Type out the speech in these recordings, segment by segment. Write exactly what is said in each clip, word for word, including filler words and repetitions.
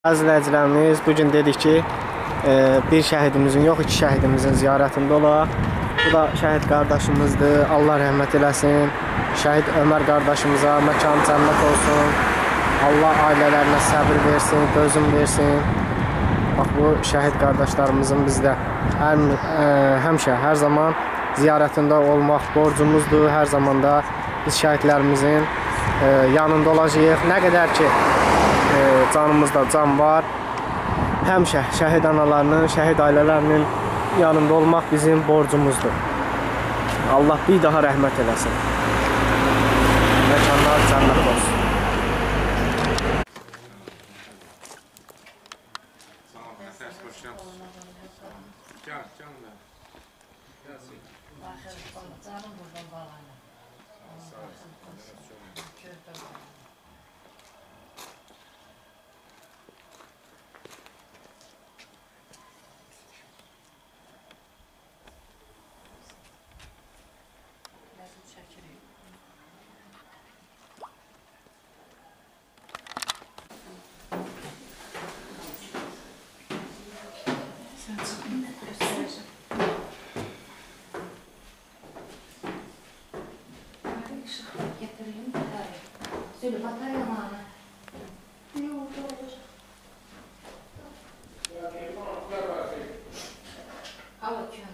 Əziz izləyicilərimiz, bugün dedik ki, bir şəhidimizin yox, iki şəhidimizin ziyarətində olaq. Bu da şəhid qardaşımızdır, Allah rəhmət eləsin. Şəhid Ömər qardaşımıza məkanı cənnət olsun. Allah ailələrinə səbir versin, dözüm versin. Bax, bu şəhid qardaşlarımızın bizdə hər, ə, həmişə, hər zaman ziyarətində olmaq borcumuzdur. Hər zaman da biz şəhidlərimizin ə, yanında olacağıq. Nə qədər ki, canımızda can var. Həmişə şəhid analarının, şəhid ailələrinin yanında olmaq bizim borcumuzdur. Allah bir daha rəhmət eləsin. Məkanlar cənnət olsun. Söyle batarya mı? Yok, olacak. Al bakıyorum.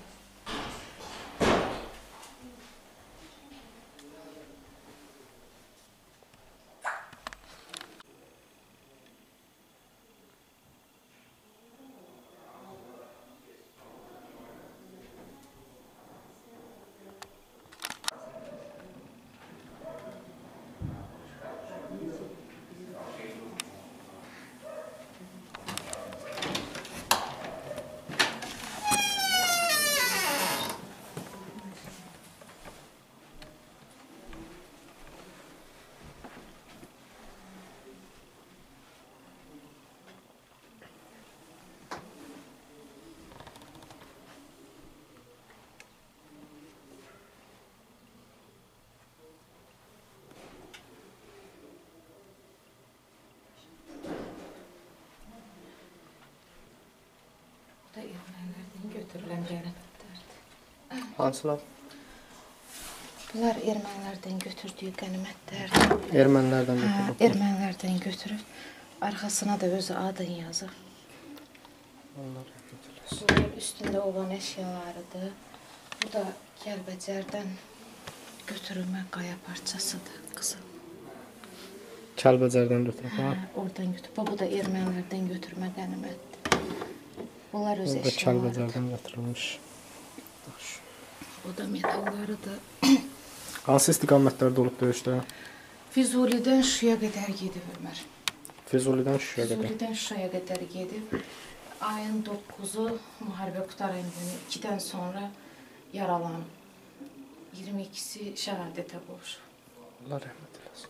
Ermənilərdən götürülən qənimətlərdir. Hansılar? Bunlar ermənilərdən götürdüyü qənimətlərdir. Ermənilərdən götürüb. Ermənilərdən götürüb. Arxasına da özü adın yazır. Allah rəhmət eləsin. Bunlar üstündə olan əşyalarıdır. Bu da Kəlbəcərdən götürülmə qaya parçasıdır, qızım. Kəlbəcərdən götürüb, ha? Oradan götürüb. Bu da ermənilərdən götürmə qənimətdir. Bunlar öz Burada əşyalarıdır. Kəlbəcərdən götürülmüş. Bu da medallarıdır. Hansı istiqamətlərdə olub döyüşdə? Füzulidən Şuşaya qədər gedib Ömər. Füzulidən Şuşaya qədər. Füzulidən Şuşaya qədər gedib. Ayın doqquzu müharibə qutaran günü ikidən sonra yaralanıb. iyirmi ikisi şəhadətə qovuşub. Allah rəhmət eləsin.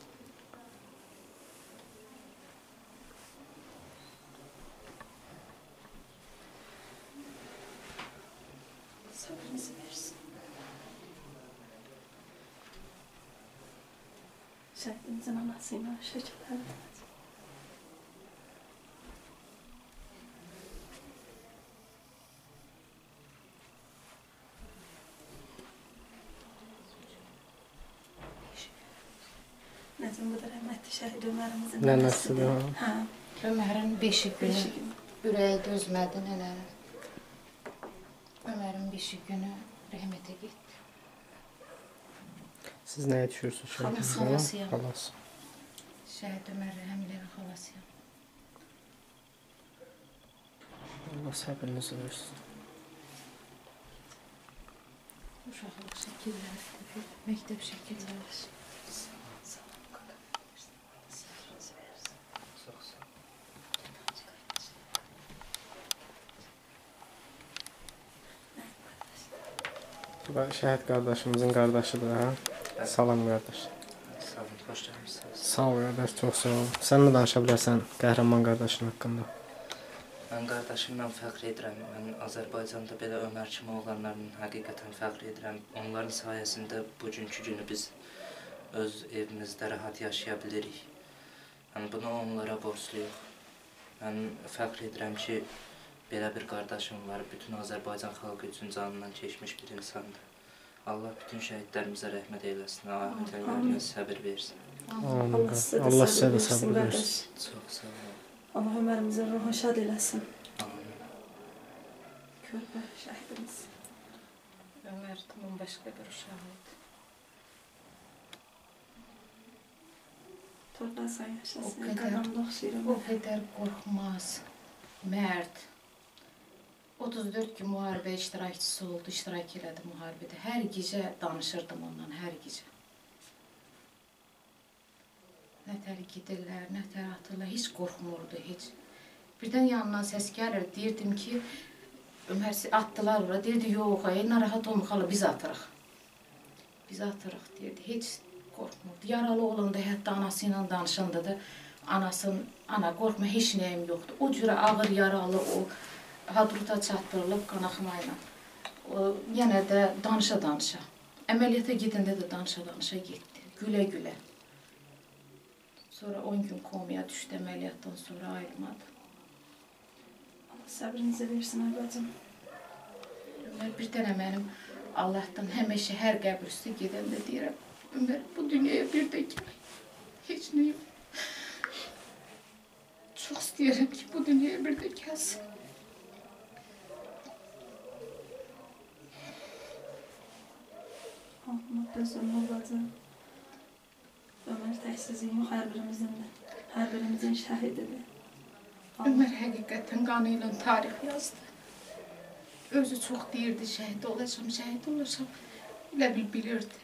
Sabrınızı versin. Şəhidimizin anasıyla şəkillər ediləcək. Nəzim, bu da rəhmətli şəhid Ömərimizin Nənəsidir, nənəsidir. ha? Hə, Ömərin beşi günü beşi gün. ürəyi dözmədi nənənin. Ömərin beşi günü rəhmətə getdi. Siz nəyə düşürsünüz? Xalası, xalasıyam. Xalası. Şəhid Ömər Rəhimlərin xalasıyam. Allah səbrinizi versin. Uşaqlıq şəkilləri, məktəb şəkilləri. Bu da şəhid qardaşımızın qardaşıdır, ha? Salam qardaş. Sağ olun, xoş gəlmisiniz. Sağ ol qardaş, çox sağ ol. Sən nə danışa bilərsən qəhrəman qardaşın haqqında? Mən qardaşımla fəxr edirəm. Mən Azərbaycanda belə Ömər kimi oğlanların həqiqətən fəxr edirəm. Onların sayəsində bugünkü günü biz öz evimizdə rahat yaşaya bilirik. Yəni bunu onlara borcluyuq. Mən fəxr edirəm ki, belə bir qardaşım var. Bütün Azərbaycan xalqı üçün canından keçmiş bir insandır. Allah bütün şəhidlərimizə rəhmət eyləsin, ailələrinə səbir versin. Amin. Allah sizə də sabır versin. Çox sağ olun. Allah Ömərimizin ruhunu şad eləsin. Amin. Körpə şəhidimiz. Ömer tamam başka bir uşağıydı. Torlasan O yaşasın. kadar, Qadamda oxşayır. o kadar korkmaz, mert. otuz dörd gün müharibə iştirakçısı oldu, iştirak elədi müharibədə. Hər gecə danışırdım ondan, hər gecə. Nətər gedirlər, nətər atırlar, heç qorxmurdu, heç. Birdən yanından səs gəlir, deyirdim ki, Ömer attılar ora, deyirdi, yox, ay, narahat olma xala, biz atırıq. Biz atırıq, deyirdi, heç qorxmurdu. Yaralı olanda, hətta anası ilə danışanda da, anasının, ana qorxma, heç nəyim yoxdur. O cürə ağır yaralı, o hadruta çatdırılıb qanaxmayla. O, yenə də danışa-danışa. Əməliyyata gedəndə də danışa-danışa getdi, gülə-gülə. Sonra on gün komaya düşdü, əməliyyatdan sonra ayılmadı. Allah səbrinizi versin, əbacım. Ömer bir dənə mənim Allahdan həmişə hər qəbr üstü gedəndə deyirəm, Ömer bu dünyaya bir də gəl, heç nə yox. Çox istəyirəm ki, bu dünyaya bir də gəlsin. Allah gözüm olacaq. Ömer təhsizin yox, hər birimizin də. Hər birimizin şəhididir. Ömer həqiqətən qanı ilə tarix yazdı. Özü çox deyirdi, şəhid olacam, şəhid olacam. Elə bil bilirdi.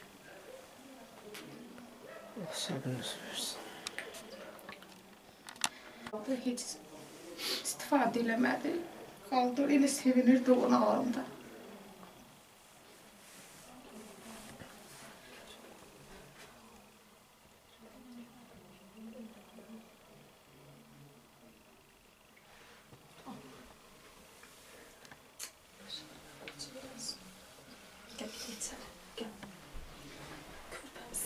Allah sabır versin. Heç istifadə eləmədi. Qaldı, elə sevinirdi onu alanda. Gəl, geçər. Gəl. Körpəmiz.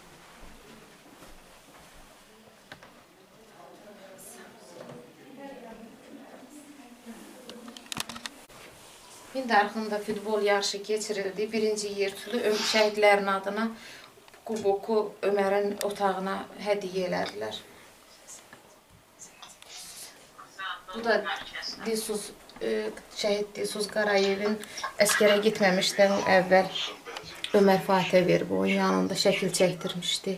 Hind arxında futbol yarışı keçirildi. Birinci yer tutdu. Şəhidlərin adına kuboku Ömərin otağına hədiyyə elədilər. Bu da Dilsuz, e, şəhid Dilsuz Qarayevin əskərə gitməmişdən əvvəl Ömər Fatihə verib onun yanında şəkil çəkdirmişdi.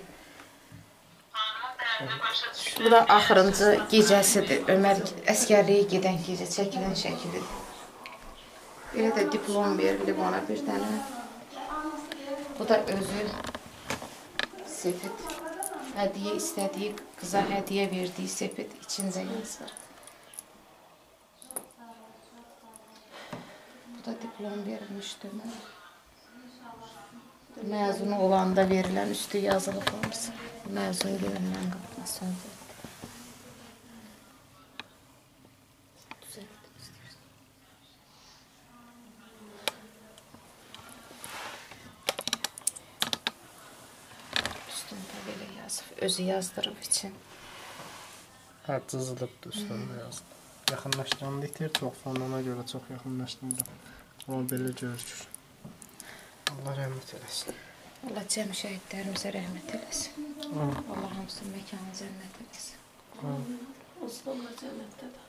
Bu da axırıncı gecəsidir. Ömər əskərliyə gedən gecə çəkilən şəkilidir. Belə də diplom verilib ona bir dənə. Bu da özü sepet. Hədiyyə istədiyi, qıza hədiyyə verdiyi sepet içində yazır. Bu da diplom verilmişdi mənə. Məzun olanda verilən üstü yazılıb olmasa. Məzun görünən qapına söndü. Özü yazdırıb için. Hə, cızılıbdır üstündə yazdı. Yaxınlaşdıranı itir, çox fanına görə çox yaxınlaşdırdım. Amma belə görükür. Allah rəhmət eləsin. Allah cəm şəhidlərimizə rəhmət eləsin. Allah hamısının məkanı cənnət eləsin. Olsun, onlar cənnətdədir.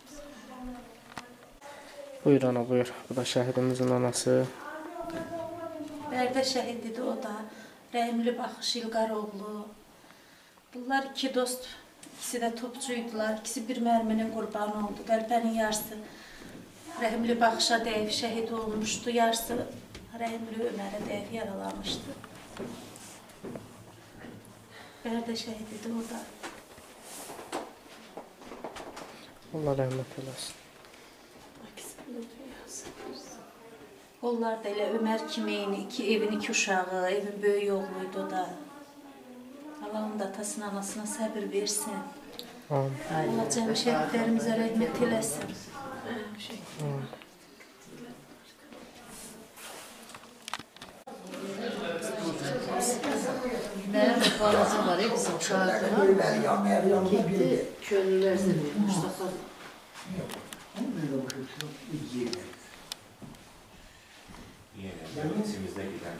Buyur ana, buyur. Bu da şəhidimizin anası. Bərdə şəhididir o da. Rəhimli Baxış İlqaroğlu. Bunlar iki dost, ikisi də topçuydular. İkisi bir mərminin qurbanı oldu. Qəlpənin yarısı Rəhimli Baxışa dəyib şəhid olmuşdu. Yarısı Rəhimli Ömərə dəyib yaralanmışdı. Bərdə şəhididir o da. Allah rəhmət eləsin. Onlar da elə Ömər kimi iki evin iki uşağı, evin böyük oğluydu o da. Allah onun da atasına, anasına səbir versin. Amin. Allah cəmi şəhidlərimizə rəhmət eləsin. Amin. Mənim balasım var ya, bizim uşaqlarım. Gitti, köylülər seviyor, Mustafa Yine içimizde giden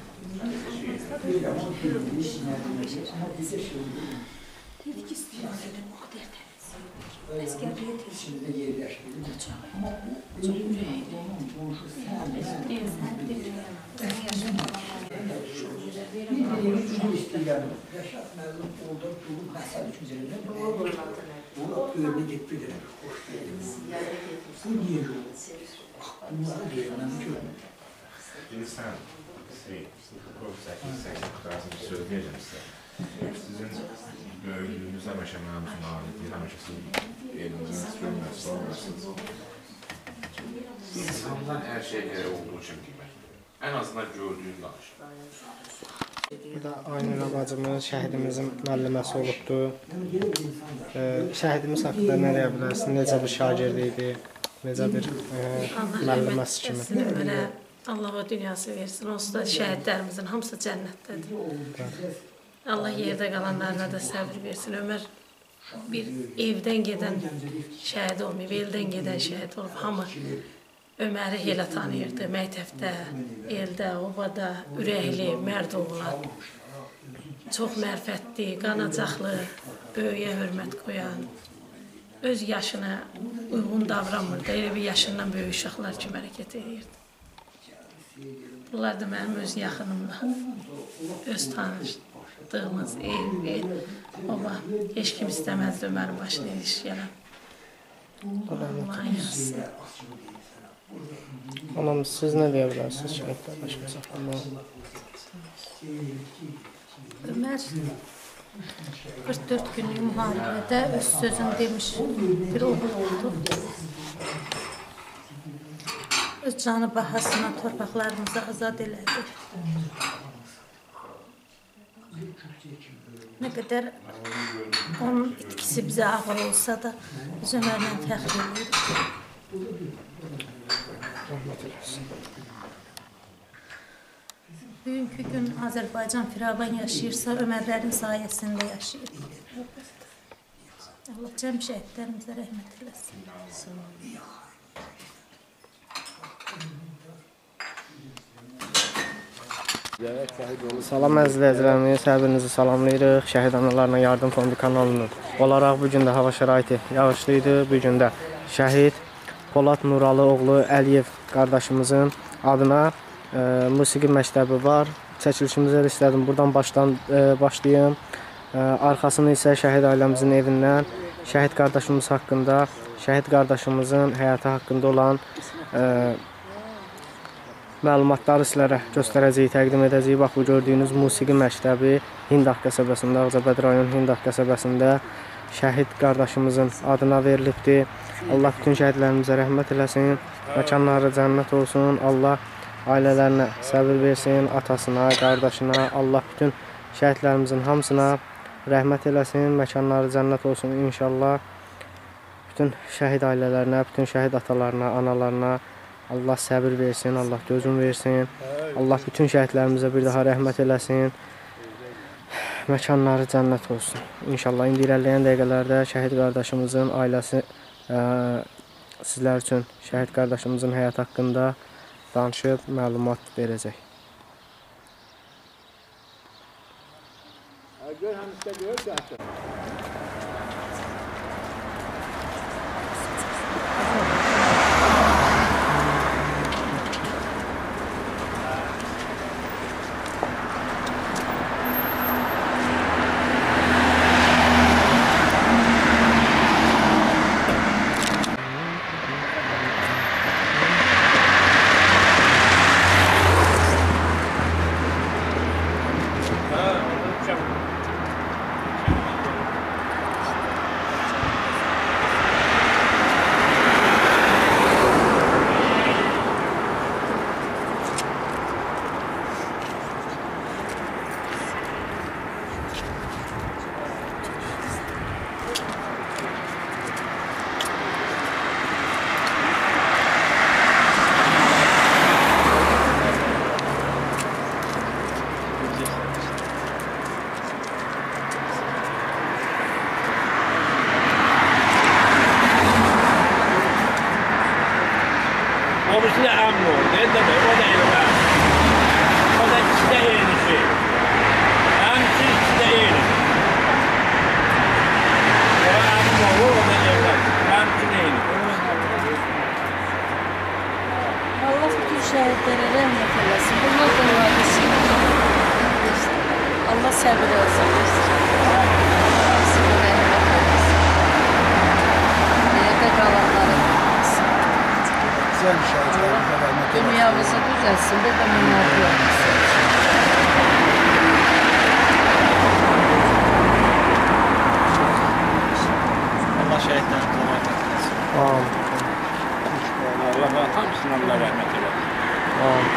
Dedik istiyoruz dedim o kadar temiz. Askerliğe temiz. Ama bu çok yüreğiydi. Yaşat məzun orada durub məsəl üçün üzərində bunu öyrənə getdi. Bu niye yok? Bunları deyirəm ki, Şimdi sen şey, sekiz seksen kutarsın bir söz diyeceğim size. Sizin gördüğünüz aşamanızın aleti, aşası elinizin sürülmez sonrasınız. İnsandan her şey her olduğu için kıymetli. En azından gördüğünü danışın. Bu da Aynur bacımız, şəhidimizin müəlliməsi olubdur. E, şəhidimiz haqqında nə deyə bilərsin? Necə bir şagird idi? Necə bir e, müəlliməsi kimi? Ömərə Allah o dünyası versin. Onsuz da şəhidlərimizin hamısı cənnətdədir. Allah yerdə qalanlarına da səbir versin. Ömər bir evdən gedən şəhid olmayıb, eldən gedən şəhid olub. Hamı Öməri elə tanıyırdı. Məktəbdə, eldə, obada, ürəkli, mərd oğlan. Çox mərfətli, qanacaqlı, böyüyə hörmət qoyan, öz yaşına uyğun davranmırdı. Elə bir yaşından böyük uşaqlar kimi hərəkət edirdi. Bunlar da mənim öz yaxınımda, öz tanışdığımız ev, ev, oba. Heç kim istəməzdi Ömərin başına iliş gələn. Allah'ın yazısı. Anam, siz nə deyə bilərsiniz şəhid qardaşımız haqqında? Ömer qırx dörd günlük müharibədə öz sözünü demiş bir oğul oldu. Öz canı bahasına torpaqlarımızı azad elədi. Nə qədər onun itkisi bizə ağır olsa da biz Ömərlə fəxr edirik. Bugünkü gün Azərbaycan firavan yaşayırsa Ömərlərin sayəsində yaşayır. Allah cəm şəhidlərimizə rəhmət eləsin. Salam əziz izləyicilərimiz, hər birinizi salamlayırıq. Şəhid Analarına Yardım Fondu kanalının olaraq bugün də hava şəraiti yağışlı idi. Bugün də şəhid Polad Nuralı oğlu Əliyev qardaşımızın adına e, musiqi məktəbi var. Çəkilişimizə də istədim buradan başdan e, başlayım. E, arxasını isə şəhid ailəmizin evindən şəhid qardaşımız haqqında, şəhid qardaşımızın həyatı haqqında olan e, məlumatları sizlərə göstərəcəyik, təqdim edəcəyik. Bax, bu gördüyünüz musiqi məktəbi Hindak qəsəbəsində, Ağcabədi rayon Hindak qəsəbəsində şəhid qardaşımızın adına verilibdir. Allah bütün şəhidlərimizə rəhmət eləsin, məkanları cənnət olsun. Allah ailələrinə səbir versin, atasına, qardaşına. Allah bütün şəhidlərimizin hamısına rəhmət eləsin, məkanları cənnət olsun inşallah. Bütün şəhid ailələrinə, bütün şəhid atalarına, analarına Allah səbir versin, Allah gözün versin. Allah bütün şəhidlərimizə bir daha rəhmət eləsin. Məkanları cənnət olsun. İnşallah indi irəliləyən dəqiqələrdə şəhid qardaşımızın ailəsi ə, sizlər üçün şəhid qardaşımızın həyat haqqında danışıb məlumat verəcək. O birisi də əmin oldu. O da elə. O da ikisi də eyni şey. Həmçin ikisi də eyni. O əmin olur, o da evlat. Həmçin eyni. Allah bütün şəhidlərə rəhmət eləsin. Bunlar da vadisi. Allah səbir olsun. Hamısına rəhmət eləsin. Yerdə qalanları eləsin. Güzel bir şəhidlərə Dünyamızı düzəlsin, bir də minnət olmasın. Allah şəhidlərimizə rəhmət eləsin. Amin. Allah hamısına Allah rəhmət eləsin. Amin.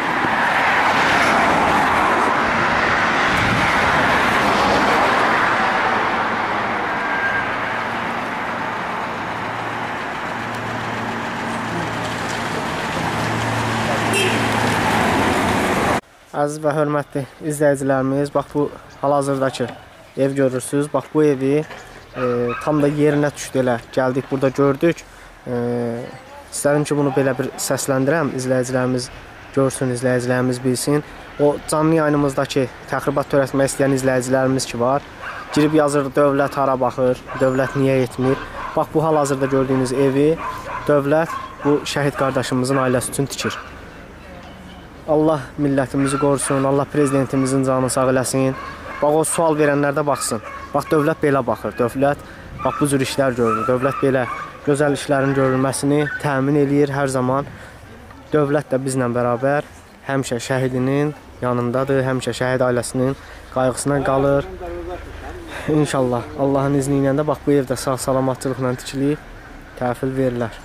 Əziz və hörmətli izləyicilərimiz, bax bu hal-hazırdakı ev görürsünüz. Bax bu evi e, tam da yerinə düşdü elə. Gəldik, burada gördük. E, istədim ki, bunu belə bir səsləndirəm. İzləyicilərimiz görsün, izləyicilərimiz bilsin. O canlı yayınımızdakı təxribat törətmək istəyən izləyicilərimiz ki var. Girib yazır, dövlət hara baxır, dövlət niyə etmir. Bax bu hal-hazırda gördüyünüz evi dövlət bu şəhid qardaşımızın ailəsi üçün tikir. Allah millətimizi qorusun, Allah prezidentimizin canını sağ eləsin. Bax o sual verənlər də baxsın. Bax dövlət belə baxır, dövlət bax bu cür işlər görür. Dövlət belə gözəl işlərin görülməsini təmin eləyir hər zaman. Dövlət də bizlə bərabər həmişə şəhidinin yanındadır, həmişə şəhid ailəsinin qayğısına qalır. İnşallah Allahın izni ilə də bax bu evdə sağ-salamatçılıqla tikilib təhvil verirlər.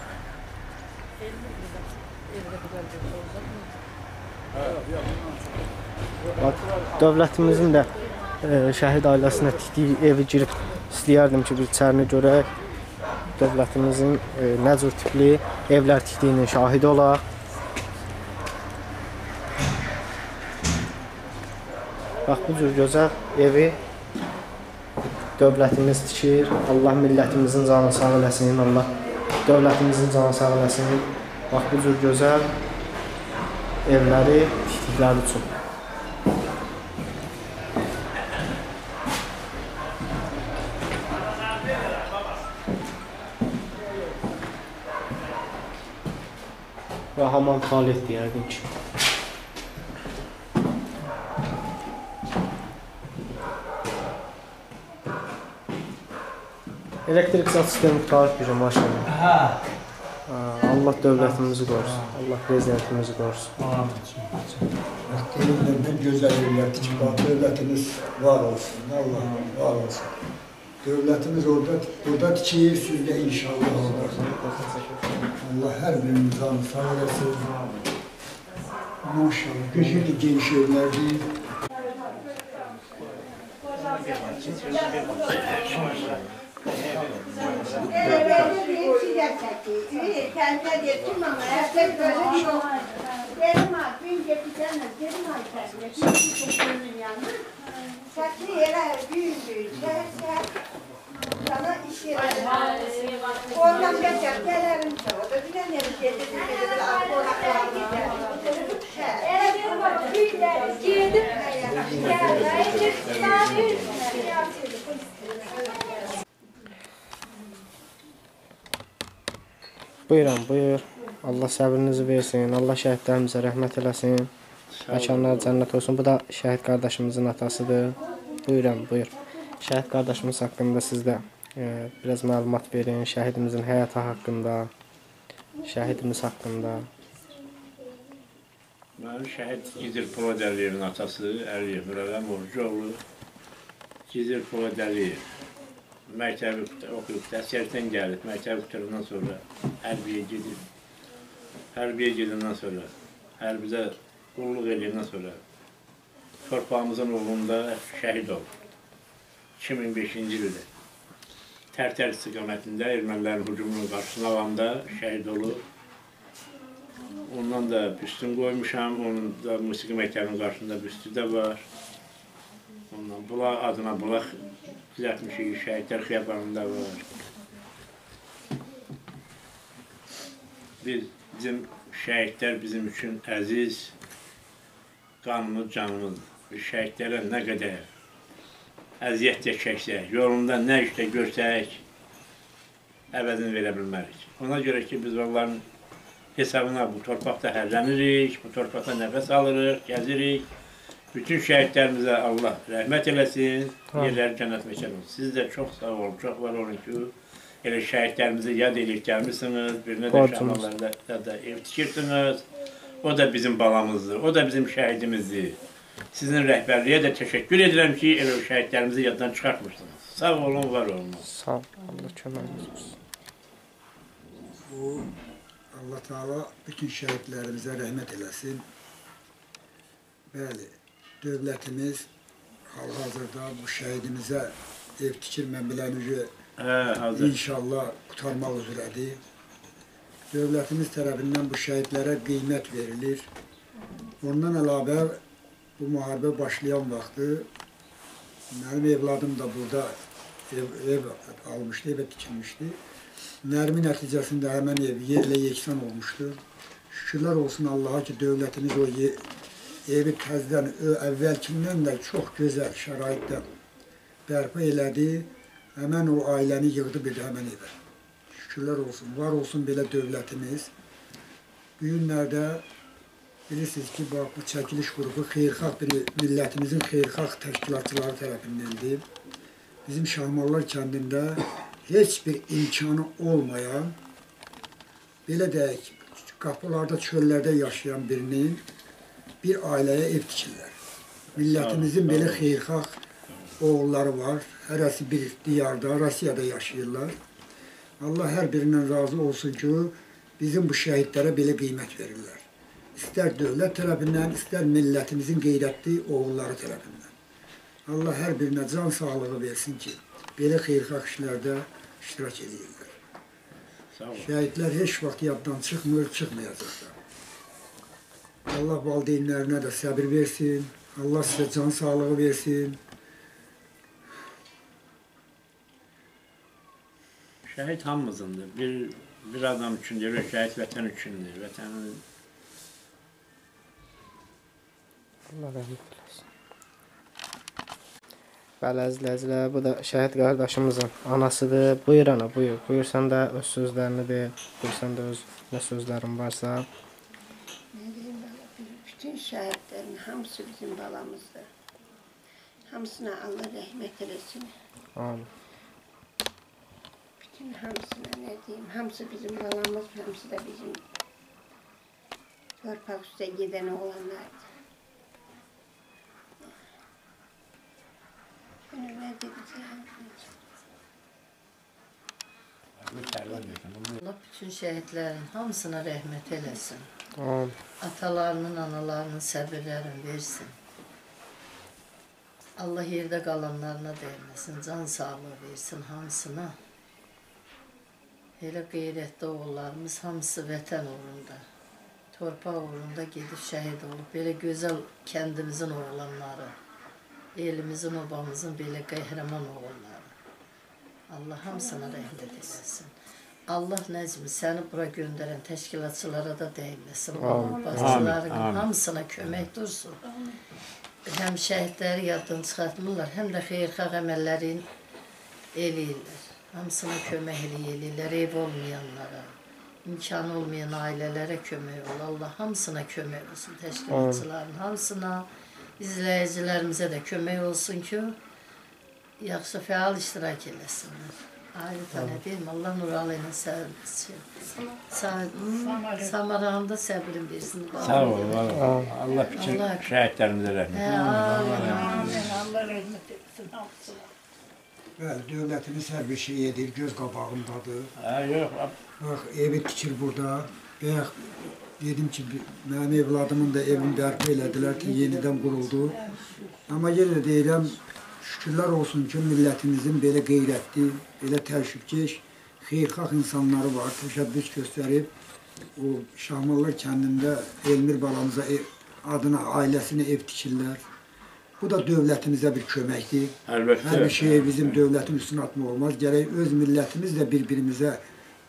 Dövlətimizin də e, şəhid ailəsinə tikdiyi evi girib istəyərdim ki, bir içərini görək. Dövlətimizin e, nə cür tipli evlər tikdiyinin şahidi olaq. Bax bu cür gözəl evi dövlətimiz tikir. Allah millətimizin canını sağ eləsin. Allah dövlətimizin canını sağ eləsin. Bax bu cür gözəl evləri tikdikləri üçün. Və hamam tualetdir yəqin ki. Elektrik zat sistemi tutarıq bir maşallah. Hə. Allah dövlətimizi qorusun. Allah prezidentimizi qorusun. Amin. Elimdən gözəl evlər tikib, dövlətimiz var olsun. Allah var olsun. Dövlətimiz orada, burada tikir, siz də inşallah olsun. Allah hər birinin canı sağ olasın. Maşallah, gözəl geniş evlərdir. Sana iş yeri. Oradan geçer, gelirim çoğu. Ödülen yeri getirdim, getirdim, akıllar gider. Evet, gideriz, girdim. Buyurun, buyur. Allah səbrinizi versin, Allah şəhidlərimizə rəhmət eləsin. Məkanlar cənnət olsun. Bu da şəhid qardaşımızın atasıdır. Buyurun, buyur. Şəhid qardaşımız haqqında sizdə e, biraz məlumat verin. Şəhidimizin həyatı haqqında, şəhidimiz haqqında. Mənim şəhid Gizir Polad Əliyevin atası Əliyev Mürəvəm Orucuoğlu. Gizir Polad Əliyev məktəbi oxuyub, əsgərlikdən gəlib, məktəbi qutarandan sonra hərbiyə gedib. Hərbiyə gedəndən sonra, hərbidə qulluq edəndən sonra torpağımızın uğrunda şəhid oldu. iki min beşinci ildə Tərtər istiqamətində ermənilərin hücumunun qarşısına alanda şəhid olub. Ondan da büstün qoymuşam, onun da musiqi məktəbinin qarşısında büstü də var. Ondan bulaq adına bulaq düzəltmişik, şəhidlər xiyabanında var. Biz, bizim şəhidlər bizim üçün əziz, qanımız, canımız. Şəhidlərə nə qədər əziyyət çəksək, yolunda nə işlə görsək, əvəzini verə bilmərik. Ona görə ki, biz onların hesabına bu torpaqda hərlənirik, bu torpaqda nəfəs alırıq, gəzirik. Bütün şəhidlərimizə Allah rəhmət eləsin, yerləri cənnət məkan olsun. Siz də çox sağ olun, çox var olun ki, elə şəhidlərimizi yad edib gəlmişsiniz, birinə də şəhidlərdə də ev tikirsiniz. O da bizim balamızdır, o da bizim şəhidimizdir. Sizin rəhbərliyə də təşəkkür edirəm ki, elə şəhidlərimizi yaddan çıxartmışsınız. Sağ olun, var olun. Sağ olun, Allah köməyiniz olsun. Bu, Allah Teala bütün şəhidlərimizə rəhmət eləsin. Bəli, dövlətimiz hal-hazırda bu şəhidimizə ev tikirmən bilən üzü inşallah qutarmaq üzrədir. Dövlətimiz tərəfindən bu şəhidlərə qiymət verilir. Ondan əlavə bu müharibə başlayan vaxtı mənim evladım da burada ev, ev almışdı, evə tikilmişdi. Nərmi nəticəsində həmən ev yerlə yeksan olmuşdur. Şükürlər olsun Allaha ki, dövlətimiz o evi təzdən, əvvəlkindən də çox gözəl şəraitdə bərpa elədi. Həmən o ailəni yığdı bir də həmən evə. Şükürlər olsun, var olsun belə dövlətimiz. Bu günlərdə bilirsiniz ki, bax, bu çəkiliş qrupu xeyrxalq bir millətimizin xeyrxalq təşkilatçıları tərəfindəndir. Bizim Şahmarlar kəndində heç bir imkanı olmayan, belə deyək, qapılarda, çöllərdə yaşayan birinin bir ailəyə ev tikirlər. Millətimizin belə xeyrxalq oğulları var, hərəsi bir diyarda, Rusiyada yaşayırlar. Allah hər birindən razı olsun ki, bizim bu şəhidlərə belə qiymət verirlər. İstər dövlət tərəfindən, istər millətimizin qeyrətli oğulları tərəfindən. Allah hər birinə can sağlığı versin ki, belə xeyrxalq işlərdə iştirak edirlər. Şəhidlər heç vaxt yaddan çıxmır, çıxmayacaq da. Allah valideynlərinə də səbir versin, Allah sizə can sağlığı versin. Şəhid hamımızındır. Bir, bir adam üçündür, şəhid vətən üçündür. Vətənin... Allah rəhmət eləsin. Bəli, əzizləyicilər, bu da şəhid qardaşımızın anasıdır. Buyur ana, buyur. Buyur, sən də öz sözlərini de. Buyur, sən də öz nə sözlərin varsa. Ne diyeyim ben? Bütün şəhidlərin hamısı bizim balamızdır. Hamısına Allah rəhmət eləsin. Amin. Bütün hamısına ne diyeyim? Hamısı bizim balamız, hamısı da bizim torpaq üstə gedən oğlanlardır. Ne diyeceğim? Allah bütün şəhidlərin hamısına rəhmət eləsin. Amin. Atalarının, analarının səbirlərini versin. Allah yerdə qalanlarına dəyməsin, can sağlığı versin hamısına. Elə qeyrətli oğullarımız hamısı vətən uğrunda, torpaq uğrunda gedib şəhid olub. Belə gözəl kəndimizin oğlanları, elimizin, obamızın belə qəhrəman oğulları. Allah hamısına rəhmət eləsin. Allah Nəcmi səni bura göndərən təşkilatçılara da dəyməsin. Bacıların hamısına kömək dursun. Həm şəhidləri yaddan çıxartmırlar, həm də xeyrxalq əməllərin eləyirlər. Hamısına kömək eləyirlər, ev olmayanlara, imkanı olmayan ailələrə kömək ol. Allah hamısına kömək olsun, təşkilatçıların hamısına, izləyicilərimizə də kömək olsun ki, yaxşı fəal iştirak eləsinlər. Ayrı tənə deyim, Allah Nuralı ilə səbirsin. Samarağında səbirin versin. Sağ ol, Allah bütün şəhidlərimizə rəhmət. Amin, Allah rəhmət etsin hamısına. Bəli, dövlətimiz hər bir şey edir, göz qabağındadır. Hə, yox. Bax, evi tikir burada. Bayaq dedim ki, mənim evladımın da evini bərpa elədilər ki, yenidən quruldu. Amma yenə də deyirəm, şükürlər olsun ki, millətimizin belə qeyrətli, belə təşvifkeş, xeyrxalq insanları var, təşəbbüs göstərib. O Şahmarlar kəndində Elmir balamıza ev, adına, ailəsinə ev tikirlər. Bu da dövlətimizə bir köməkdir. Əlbəttə. Hər bir şeyi bizim dövlətin üstünə atmaq olmaz. Gərək öz millətimiz də bir-birimizə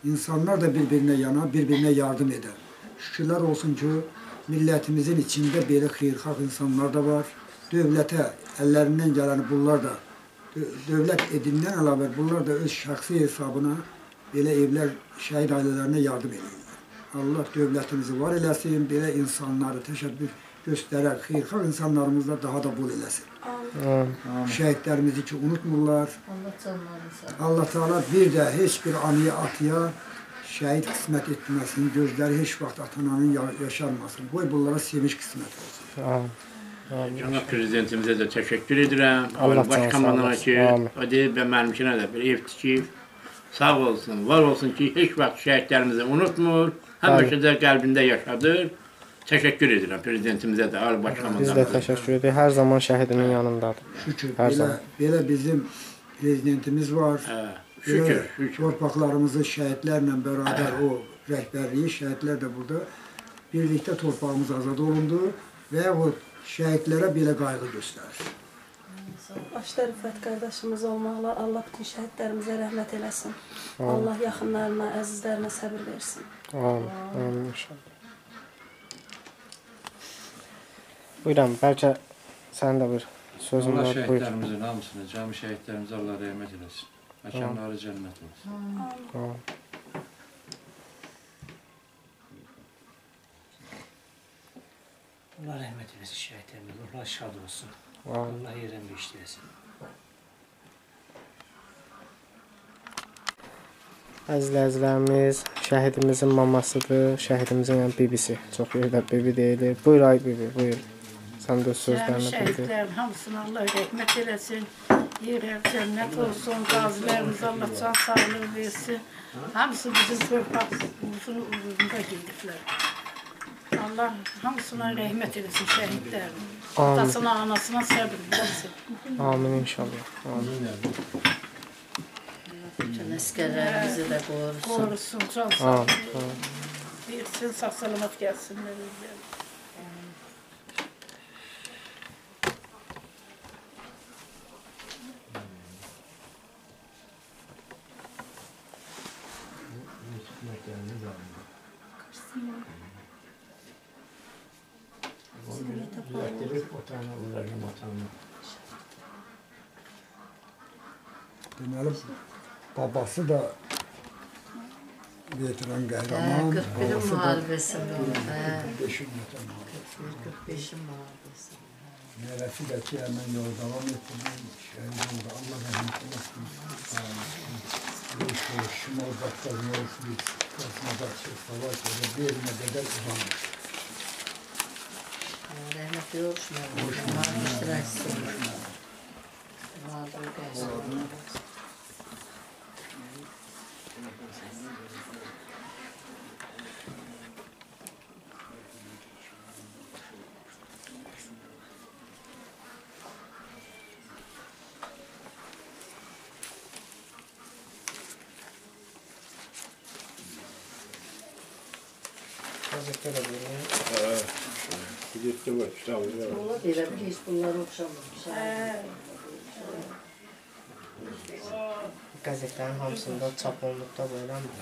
İnsanlar da bir-birinə yana, bir-birinə yardım eder. Şükürlər olsun ki, millətimizin içində belə xeyirxah insanlar da var. Dövlətə əllərindən gələni bunlar da, dövlət edindən əlavə bunlar da öz şəxsi hesabına belə evlər şəhid ailələrinə yardım edirlər. Allah dövlətimizi var eləsin, belə insanları təşəbbüs göstərər, xeyirxah insanlarımızla daha da bol eləsin. Şəhidlərimizi ki, unutmurlar. Allah Teala bir də heç bir anıya, atıya şəhid qismət etməsin, gözləri heç vaxt atananın yaşarmasın. Qoy bunlara sevinç qismət olsun. Cənab Prezidentimizə də təşəkkür edirəm. Başkomandanına ki, o deyib və mənimkinə də bir ev tikib. Sağ olsun, var olsun ki, heç vaxt şəhidlərimizi unutmur, həmişə də qəlbində yaşadır. Təşəkkür edirəm Prezidentimizə də, Ali Başkomandanına. Biz də təşəkkür edirik, hər zaman şəhidinin yanındadır. Şükür, belə, belə bizim Prezidentimiz var. Hə, şükür, şükür. Torpaqlarımızı şəhidlərlə bərabər o rəhbərliyi, şəhidlər də burada birlikdə torpağımız azad olundu və o şəhidlərə belə qayğı göstərir. Başda Rüfət qardaşımız olmaqla Allah bütün şəhidlərimizə rəhmət eləsin. Allah yaxınlarına, əzizlərinə səbir versin. Amin, amin inşallah. Buyurun, bəlkə sənin də bir sözün var. Allah şəhidlərimizin hamısını, cami şəhidlərimizə Allah rəhmət eləsin. Məkanları cənnət olsun. Allah rəhmət eləsin şəhidlərimizə, Allah şad olsun. Allah yerdən bir işləsin. Əzizlərimiz, şəhidimizin mamasıdır, şəhidimizin yəni bibisi. Çox yerdə bibi deyilir. Buyur ay bibi, buyur. Sən də sözlərini bildir. Şəhidlərin hamısına Allah rəhmət eləsin. Yerə cənnət olsun. Qazilərimiz Allah can sağlığı versin. Hamısı bizim torpağımızın uğrunda gediblər. Allah hamısına rəhmət eləsin şəhidlərin. Atasına, anasına səbir versin. Amin inşallah. Amin. Bütün əskərlərimizi də qorusun. Qorusun, can sağlığı versin, sağ salamat gəlsinlər. Deməli, babası da veteran qəhrəman. qırx birin müharibəsində oldu. qırx beşin qırx beşin müharibəsində. Nərəsi də ki, həmən yol davam etdi. Şəhid oldu. Allah rəhmət eləsin. Şimal Qafqaz yolu Qasmadakı savaş elə bir yerinə qədər uzanmış. Rəhmət yoxuşmayalım. Onların iştirakçısı olmuşlar. Mağdur qəhrəman. Hazretleri buyurun. Evet. Gidip var, kitabı var. Valla belə bir heç bunlara oxşamamış. Qəzetlərin hamısında çap olunub da böyle mi?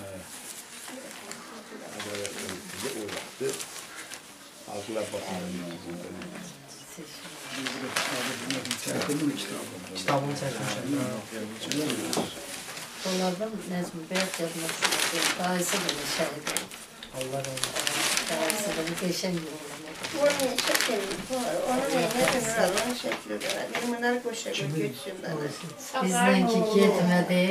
Evet. Ağzına bakalım. Kitabını çəkmişəm. Onlardan Nəzmi Bəyət yazmaq istəyir. Dayısı belə şəhid oldu. Allah razı Dayısı da bir qəşəng oğlan. Onun şəkli var, onun eynə dönür Allah'ın şəkli var. Ermənlər qoşa götürsünlər. Bizdən ki getmədi.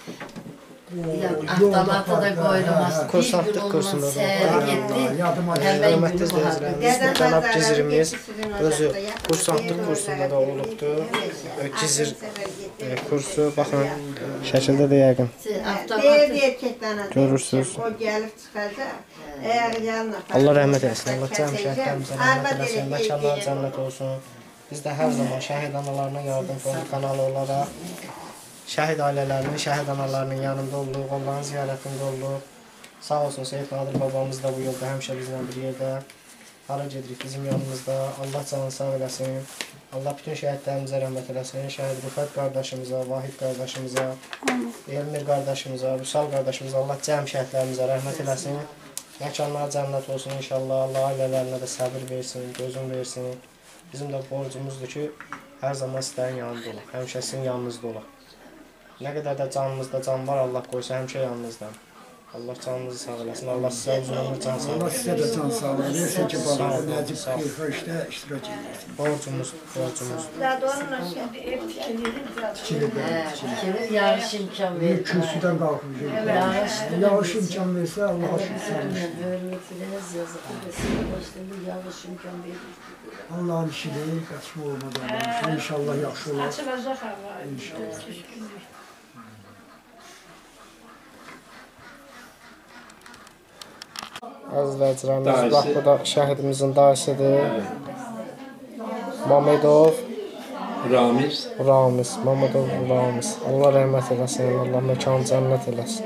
Avtomatı da qoyulmaz. Kursantlıq kursunda da səhər getdi. Hörmətli izləyicilərimiz, cənab Gizirimiz özü kursantlıq kursunda da olubdu. Gizir kursu, baxın, şəkildə də yəqin görürsünüz. O gəlib çıxacaq. Əgər yanına Allah rəhmət eləsin, Allah cəm şəhidlərimizə rəhmət eləsin, məkanlar cənnət olsun. Biz də hər zaman şəhid analarına yardım fonu kanalı olaraq şəhid ailələrinin, şəhid analarının yanında olduq, onların ziyarətində olduq. Sağ olsun Seyid Nadir babamız da bu yolda həmişə bizlə bir yerdə. hara gedirik bizim yanımızda. Allah canını sağ eləsin. Allah bütün şəhidlərimizə rəhmət eləsin. Şəhid Rüfət qardaşımıza, Vahid qardaşımıza, Elmir qardaşımıza, Vüsal qardaşımıza Allah cəm şəhidlərimizə rəhmət eləsin. Məkanlar cənnət olsun inşallah. Allah ailələrinə də səbir versin, gözün versin. Bizim də borcumuzdur ki, hər zaman sizlərin yanında olaq. Həmişə sizin yanınızda olaq. Nə qədər də canımızda can var, Allah qoysa həmişə yanınızdan. Allah canınızı sağ eləsin. Allah sizə uzun ömür can sağ Allah sizə də can sağ eləsin ki, babanı Nəcib xeyirxah işdə iştirak edirsin. Borcumuz, borcumuz. Kimin yağış imkan verir? Kürsüdən qalxmışıq. Yağış imkan versə Allah'a şükür. Hörmətiniz yazıq. Yağış imkan verir. Allah'ın işidir, qaçma olmadan. İnşallah yaxşı olar. Açılacaq hava. İnşallah. Əzizləyicilərimiz, bax bu da şəhidimizin dayısıdır. Mamedov Ramiz. Ramiz, Mamedov Ramiz. Allah rəhmət eləsin, Allah məkanı cənnət eləsin.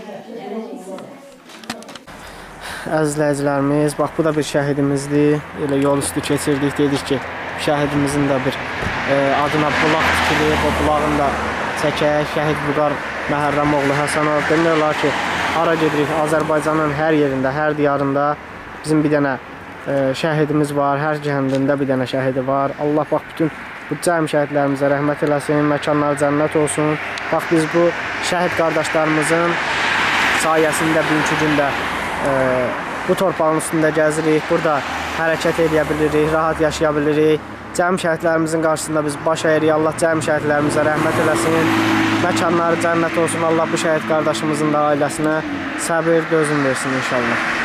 Əzizləyicilərimiz, bax bu da bir şəhidimizdir. Elə yol üstü keçirdik, dedik ki, şəhidimizin də bir e, adına bulaq tikilib, o bulağını da çəkək. Şəhid Vüqar Məhərrəmoğlu Həsənov. Demək olar ki, hara gedirik, Azərbaycanın hər yerində, hər diyarında bizim bir dənə e, şəhidimiz var, hər kəndində bir dənə şəhidi var. Allah bax bütün bu cəm şəhidlərimizə rəhmət eləsin, məkanları cənnət olsun. Bax biz bu şəhid qardaşlarımızın sayəsində bugünkü gündə e, bu torpağın üstündə gəzirik, burada hərəkət edə bilirik, rahat yaşaya bilirik. Cəm şəhidlərimizin qarşısında biz baş əyirik. Allah cəm şəhidlərimizə rəhmət eləsin. Məkanları cənnət olsun. Allah bu şəhid qardaşımızın da ailəsinə səbir, gözün versin inşallah.